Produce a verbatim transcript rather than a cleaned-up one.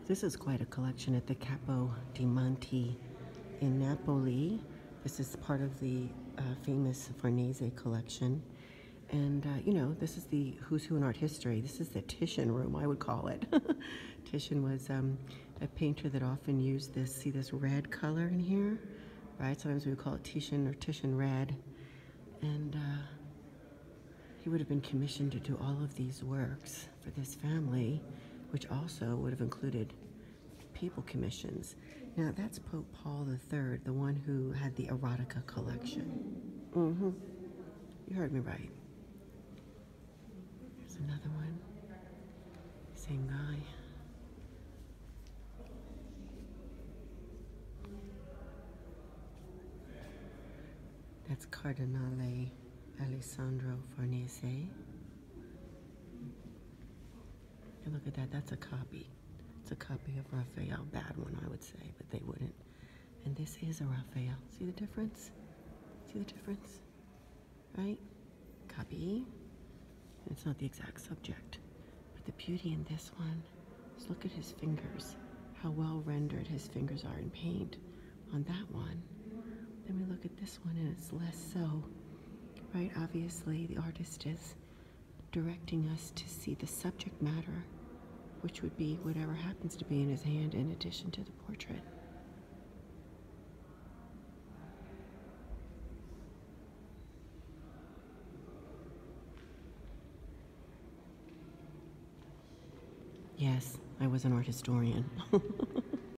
This is quite a collection at the Capodimonte in Napoli. This is part of the uh, famous Farnese collection. And, uh, you know, this is the who's who in art history. This is the Titian room, I would call it. Titian was um, a painter that often used this, see this red color in here? Right, sometimes we would call it Titian or Titian red. And uh, he would have been commissioned to do all of these works for this family, which also would have included people commissions. Now, that's Pope Paul the Third, the one who had the erotica collection. Mm-hmm. You heard me right. There's another one. Same guy. That's Cardinale Alessandro Farnese. And look at that, that's a copy. It's a copy of Raphael. Bad one, I would say, but they wouldn't. And this is a Raphael. See the difference? See the difference? Right? Copy. It's not the exact subject. But the beauty in this one is look at his fingers. How well rendered his fingers are in paint on that one. Then we look at this one and it's less so. Right? Obviously, the artist is directing us to see the subject matter, which would be whatever happens to be in his hand in addition to the portrait. Yes, I was an art historian.